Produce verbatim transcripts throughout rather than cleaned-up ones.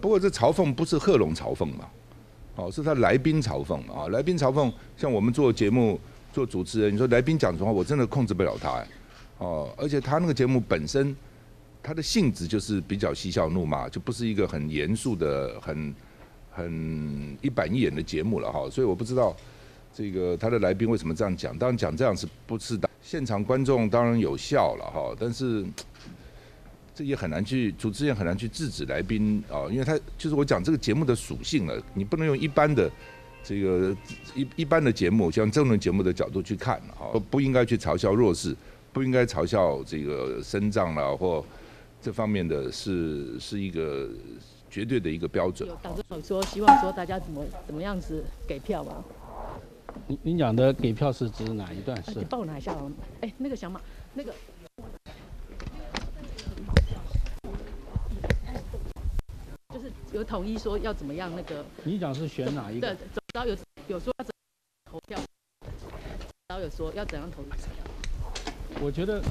不过这嘲讽不是贺龙嘲讽嘛，哦，是他来宾嘲讽嘛，啊，来宾嘲讽，像我们做节目做主持人，你说来宾讲什么话，我真的控制不了他，哎，哦，而且他那个节目本身，它的性质就是比较嬉笑怒骂，就不是一个很严肃的、很很一板一眼的节目了哈，所以我不知道这个他的来宾为什么这样讲，当然讲这样是不适当，现场观众当然有笑了哈，但是。这也很难去，主持人很难去制止来宾啊，因为他就是我讲这个节目的属性了，你不能用一般的这个一一般的节目，像政论节目的角度去看啊，不应该去嘲笑弱势，不应该嘲笑这个身障啦或这方面的是是一个绝对的一个标准。 有党政说希望说大家怎么怎么样子给票吗？ 您您讲的给票是指哪一段？是？ 你帮我拿一下哦。哎，那个小马，那个。就是有统一说要怎么样那个， 你讲是选哪一个？ 对，总招有有说要怎么投票，然后有说要怎样投票。 我觉得，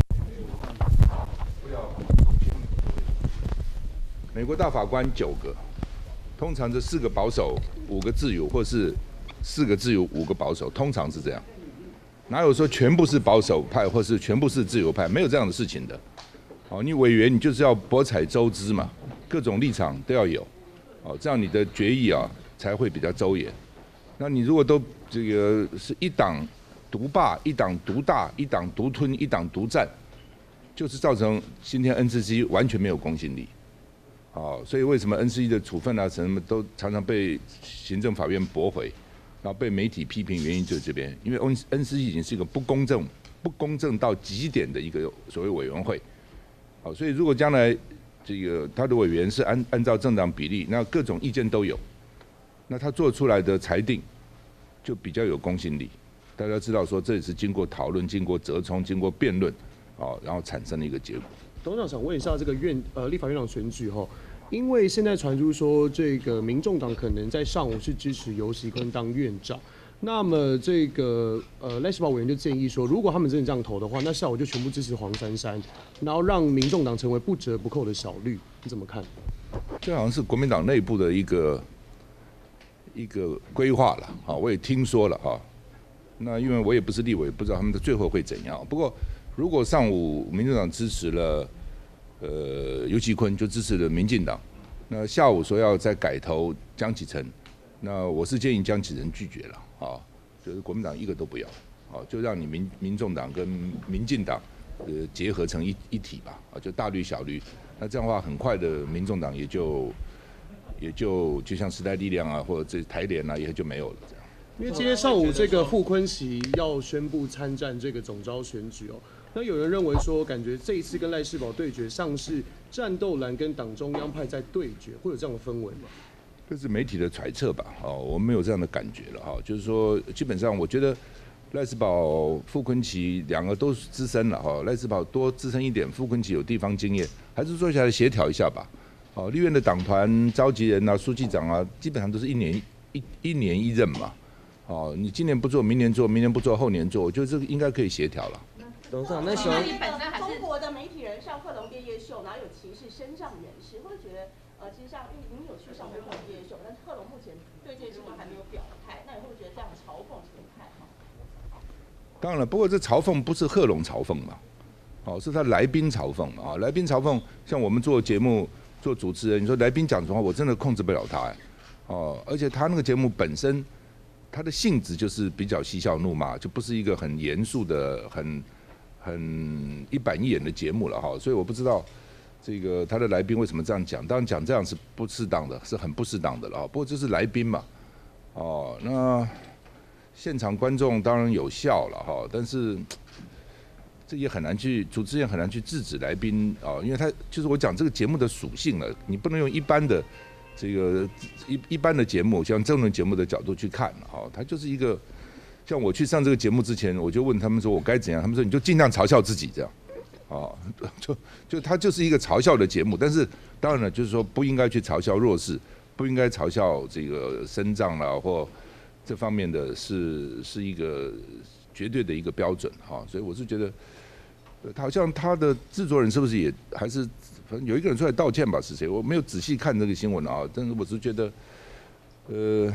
美国大法官九个，通常这四个保守，五个自由，或是四个自由，五个保守，通常是这样。哪有说全部是保守派，或是全部是自由派？没有这样的事情的。哦，你委员你就是要博采周知嘛。各种立场都要有，哦，这样你的决议啊才会比较周延。那你如果都这个是一党独霸、一党独大、一党独吞、一党独占，就是造成今天 N C C 完全没有公信力。哦，所以为什么 N C C 的处分啊什么都常常被行政法院驳回，然后被媒体批评，原因就是这边，因为 N C C 已经是一个不公正、不公正到极点的一个所谓委员会。好，所以如果将来这个他的委员是按按照政党比例，那各种意见都有，那他做出来的裁定就比较有公信力。大家知道说这也是经过讨论、经过折冲、经过辩论，哦，然后产生的一个结果。 董事长想问一下这个院呃立法院长选举哈，因为现在传出说这个民众党可能在上午是支持游锡堃当院长。那么这个呃赖士葆委员就建议说，如果他们真的这样投的话，那下午就全部支持黄珊珊，然后让民众党成为不折不扣的小绿，你怎么看？ 这好像是国民党内部的一个一个规划了啊，我也听说了哈。那因为我也不是立委，不知道他们的最后会怎样。不过如果上午民众党支持了呃游锡堃，就支持了民进党，那下午说要再改投江启臣，那我是建议江启臣拒绝了。啊，就是国民党一个都不要，啊，就让你民民众党跟民进党呃结合成一一体吧，啊，就大绿小绿，那这样的话，很快的民众党也就也就就像时代力量啊，或者这台联啊，也就没有了这样。 因为今天上午这个傅崐萁要宣布参战这个总召选举哦，那有人认为说，感觉这一次跟赖士葆对决，像是战斗蓝跟党中央派在对决，会有这样的氛围吗？ 这是媒体的揣测吧，哦，我们没有这样的感觉了哈，就是说，基本上我觉得赖士葆、傅崐萁两个都是资深了哈，赖士葆多资深一点，傅崐萁有地方经验，还是坐下来协调一下吧。哦，立院的党团召集人啊、书记长啊，基本上都是一年一一年一任嘛，哦，你今年不做，明年做，明年不做，后年做，我觉得这个应该可以协调了。 董事长，那喜欢中国的媒体人上贺龙夜夜秀，哪有歧视身障人士？会觉得呃，其实像因为您有去上贺龙夜夜秀，但是贺龙目前对这件事情还没有表态，那你会不会觉得这样嘲讽不太好？ 当然了，不过这嘲讽不是贺龙嘲讽嘛，哦，是他来宾嘲讽嘛，啊，来宾嘲讽，像我们做节目做主持人，你说来宾讲什么话，我真的控制不了他，哎，哦，而且他那个节目本身，它的性质就是比较嬉笑怒骂，就不是一个很严肃的、很很一板一眼的节目了哈，所以我不知道这个他的来宾为什么这样讲，当然讲这样是不适当的，是很不适当的了，不过这是来宾嘛，哦，那现场观众当然有笑了哈，但是这也很难去，主持人很难去制止来宾啊，因为他就是我讲这个节目的属性了，你不能用一般的这个一一般的节目，像政论节目的角度去看啊，它就是一个。像我去上这个节目之前，我就问他们说我该怎样，他们说你就尽量嘲笑自己这样，哦，就就它就是一个嘲笑的节目，但是当然了，就是说不应该去嘲笑弱势，不应该嘲笑这个身障啦或这方面的是是一个绝对的一个标准哈，所以我是觉得，好像他的制作人是不是也还是反正有一个人出来道歉吧，是谁？我没有仔细看这个新闻啊，但是我是觉得，呃，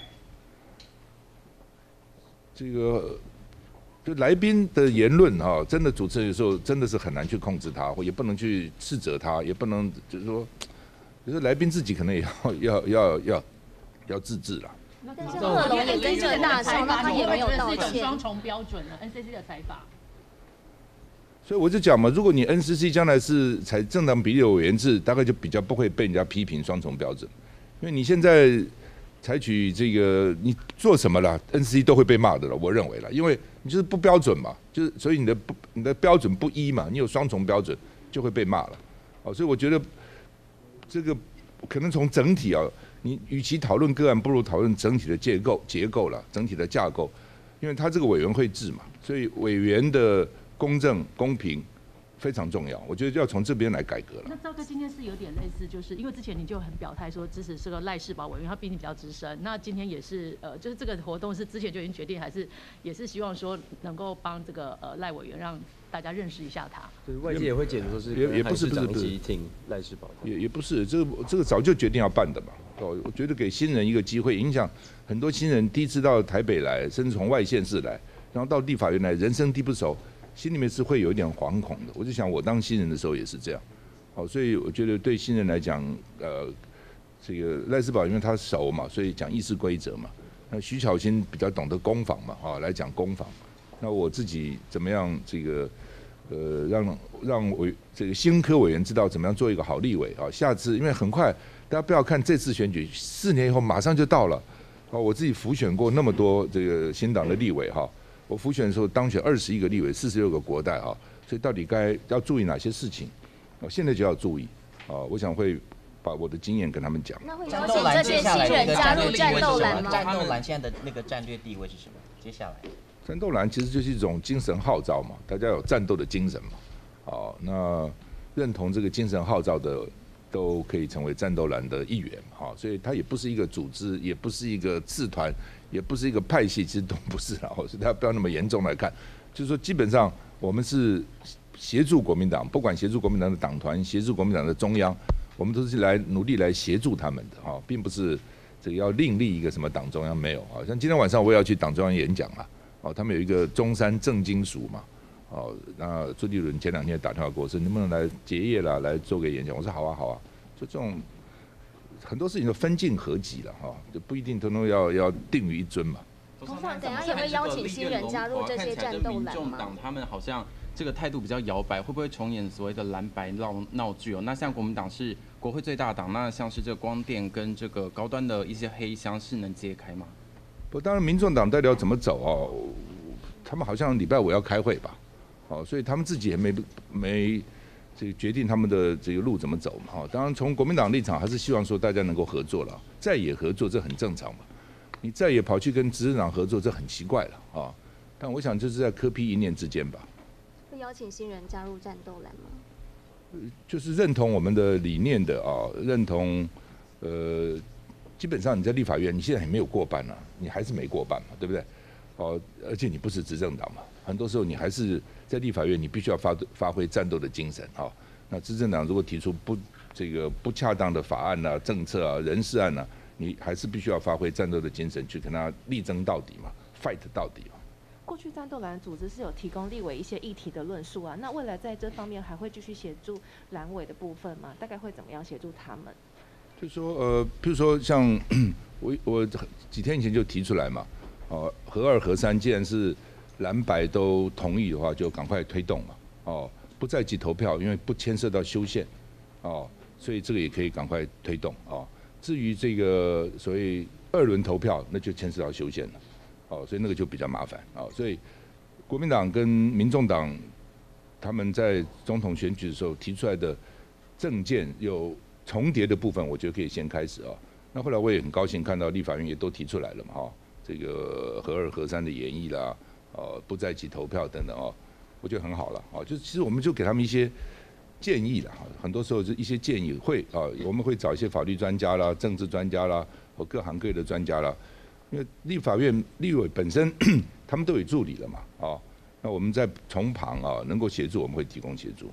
这个就来宾的言论啊，真的主持人有时候真的是很难去控制他，或也不能去斥责他，也不能就是说，就是来宾自己可能也要要要要要自制了。 但是贺龙也跟着大笑，那他也没有道歉。 双重标准了 ，N C C 的采访。 所以我就讲嘛，如果你 N C C 将来是采政党比例委员制，大概就比较不会被人家批评双重标准，因为你现在采取这个，你做什么了 ，N C C 都会被骂的了，我认为了，因为你就是不标准嘛，就是所以你的不你的标准不一嘛，你有双重标准就会被骂了，哦，所以我觉得这个可能从整体啊，你与其讨论个案，不如讨论整体的结构结构了，整体的架构，因为它这个委员会制嘛，所以委员的公正公平非常重要，我觉得就要从这边来改革了。 那赵哥今天是有点类似，就是因为之前你就很表态说支持这个赖士葆委员，他毕竟比较资深。那今天也是呃，就是这个活动是之前就已经决定，还是也是希望说能够帮这个呃赖委员让大家认识一下他。 对，外界也会解读说是也也不是不是不是挺赖士葆， 也也不是这个这个早就决定要办的嘛。哦，我觉得给新人一个机会，影响很多新人第一次到台北来，甚至从外县市来，然后到立法院来，人生地不熟。心里面是会有一点惶恐的，我就想我当新人的时候也是这样，好，所以我觉得对新人来讲，呃，这个赖士葆因为他熟嘛，所以讲议事规则嘛。那徐巧芯比较懂得攻防嘛，啊，来讲攻防。那我自己怎么样这个，呃，让让委这个新科委员知道怎么样做一个好立委啊。下次因为很快，大家不要看这次选举，四年以后马上就到了。哦，我自己辅选过那么多这个新党的立委哈。我辅选的时候当选二十一个立委，四十六个国代啊，所以到底该要注意哪些事情？我现在就要注意啊！我想会把我的经验跟他们讲。 那会邀请这些新人加入战斗蓝吗？ 战斗蓝现在的那个战略地位是什么？接下来， 战斗蓝其实就是一种精神号召嘛，大家有战斗的精神嘛。好，那认同这个精神号召的都可以成为战斗蓝的一员。好，所以它也不是一个组织，也不是一个次团。也不是一个派系，其实都不是啦，所以大家不要那么严重来看。就是说，基本上我们是协助国民党，不管协助国民党的党团，协助国民党的中央，我们都是来努力来协助他们的哈，并不是这个要另立一个什么党中央没有啊。像今天晚上我也要去党中央演讲啊，哦，他们有一个中山正金属嘛，哦，那朱立伦前两天打电话给我说，能不能来结业啦，来做个演讲？我说好啊，好啊，就这种。很多事情都分尽合集了哈，就不一定通通要要定于一尊嘛。 董事长，等下也会邀请新人加入这些战斗蓝吗？ 民众党他们好像这个态度比较摇摆，会不会重演所谓的蓝白闹闹剧哦？那像国民党是国会最大党，那像是这个光电跟这个高端的一些黑箱是能揭开吗？ 不，当然民众党到底要怎么走哦？他们好像礼拜五要开会吧？哦，所以他们自己也没没。这个决定他们的这个路怎么走嘛？哈，当然从国民党立场还是希望说大家能够合作了，在野合作这很正常嘛。你在野跑去跟执政党合作，这很奇怪了啊。但我想这是在柯 P 一念之间吧。 会邀请新人加入战斗蓝吗？ 就是认同我们的理念的啊，认同呃，基本上你在立法院，你现在还没有过半啊，你还是没过半嘛，对不对？哦，而且你不是执政党嘛，很多时候你还是在立法院，你必须要发发挥战斗的精神啊。那执政党如果提出不这个不恰当的法案啊、政策啊、人事案啊，你还是必须要发挥战斗的精神去跟他力争到底嘛 ，fight 到底啊。 过去战斗蓝组织是有提供立委一些议题的论述啊，那未来在这方面还会继续协助蓝委的部分吗？大概会怎么样协助他们？ 就说呃，譬如说像我我几天以前就提出来嘛。哦，核二核三，既然是蓝白都同意的话，就赶快推动嘛。哦，不在籍投票，因为不牵涉到修宪，哦，所以这个也可以赶快推动哦。至于这个所谓二轮投票，那就牵涉到修宪了，哦，所以那个就比较麻烦哦。所以国民党跟民众党他们在总统选举的时候提出来的政见有重叠的部分，我觉得可以先开始啊。那后来我也很高兴看到立法院也都提出来了嘛，哈。这个核二核三的演绎啦，呃，不在籍投票等等哦，我觉得很好了哦。就其实我们就给他们一些建议啦，很多时候是一些建议会啊，我们会找一些法律专家啦、政治专家啦，或各行各业的专家啦。因为立法院立委本身他们都有助理了嘛，啊，那我们在从旁啊能够协助，我们会提供协助会。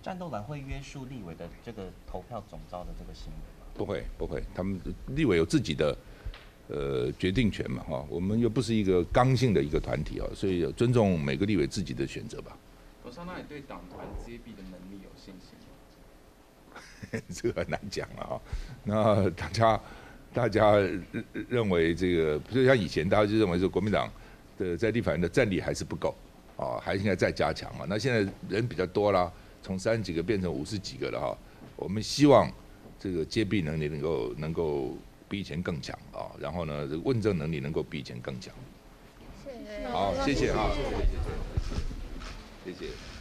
战斗蓝会约束立委的这个投票总召的这个行为吗？ 不会不会，他们立委有自己的呃决定权嘛哈，我们又不是一个刚性的一个团体啊，所以尊重每个立委自己的选择吧。 罗少，那你对党团接弊的能力有信心吗？ 这个很难讲啊。那大家大家认为这个，就像以前大家就认为说国民党的在立法院的战力还是不够啊，还应该再加强嘛。那现在人比较多啦，从三十几个变成五十几个了哈。我们希望这个接弊能力能够能够比以前更强啊，然后呢，这个问政能力能够比以前更强。 谢谢。 好，谢谢哈，谢谢谢谢谢谢。